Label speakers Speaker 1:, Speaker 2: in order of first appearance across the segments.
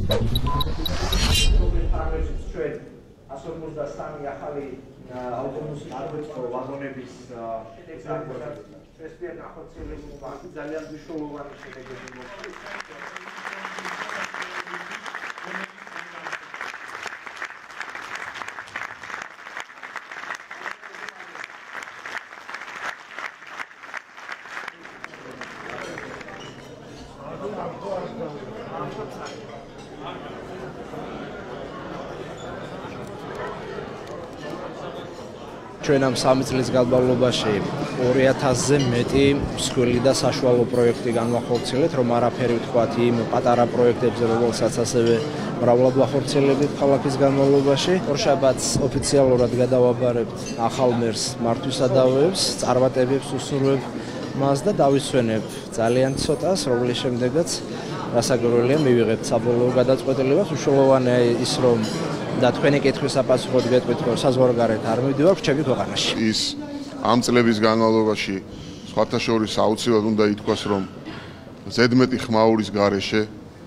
Speaker 1: ჩვენ ამ 3 წლის განმავლობაში 2000-ზე მეტი მსხვილი და საშუალო პროექტი განვახორციელებთ, რომ არაფერი ვთქვათ იმ პატარა პროექტებზე, რომელსაც ასევე მრავლად ვახორციელებთ ქალაქის განმავლობაში. ორშაბათს ოფიციალურად გადავაბარებთ ახალ მერს მართვისადავეებს, წარმატებებს უსურვებ მას და დავისვენებ ძალიან ცოტას, რომლის შემდეგაც რასაკვირველია მივიღებთ საბოლოო გადაწყვეტილებას. უშუალოვანია ის, რომ და თქვენი კითხვის საპასუხოდ გეტყვით, რომ საზღვარგარეთ არ მივდივარ ჩემი ქვეყანაში.
Speaker 2: ის ამ წლების განმავლობაში სხვათა შორის აუცილებლად უნდა ითქვას, რომ ზედმეტი ხმაურის გარეშე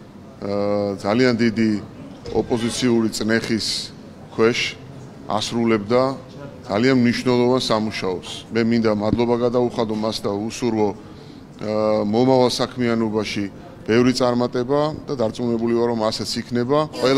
Speaker 2: ძალიან დიდი ოპოზიციური წნეხის ქვეშ ასრულებდა ძალიან მნიშვნელოვან სამუშაოს. მე მინდა მადლობა გადაუხადო მას და უსურვო მომავალ საქმიანობაში ბევრი წარმატება და დარწმუნებული ვარ, რომ ასეც იქნება.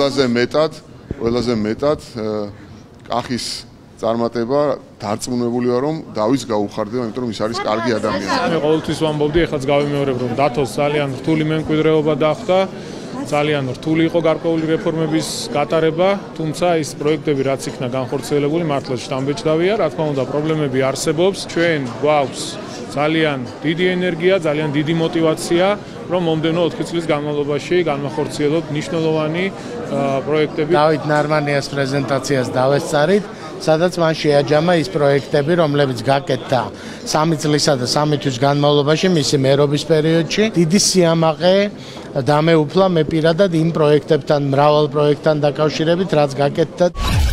Speaker 2: ყველაზე მეტად კახის წარმატება დარწმუნებული ვარ, რომ დავის გაუხარდება, იმიტომ რომ ის არის კარგი ადამიანი.
Speaker 3: მე ყოველთვის ვამბობდი, ეხლაც გავიმეორებ, რომ დათოს ძალიან რთული მემკვიდრეობა დახვდა, ძალიან რთული იყო გარკვეული რეფორმების გატარება, თუმცა ის პროექტები, რაც იქნა განხორციელებული, მართლა შთამბეჭდავია, რა თქმა უნდა, პრობლემები არსებობს. ჩვენ გვაქვს ძალიან დიდი ენერგია, ძალიან დიდი мотиваცია, რომ მომდევნო 4 წლის განმავლობაში განვახორციელოთ მნიშვნელოვანი პროექტები.
Speaker 4: დავით ნარმანიას პრეზენტაციას დავესწარით, სადაც მან შეაჯამა ის პროექტები, რომლებიც გაკეთდა 3 წლისა და 3 თვის განმავლობაში მისი მერობის პერიოდში. დიდი სიამაყე დამეუფლა მე პირადად იმ პროექტებთან, მრავალ პროექტთან დაკავშირებით, რაც გაკეთდა.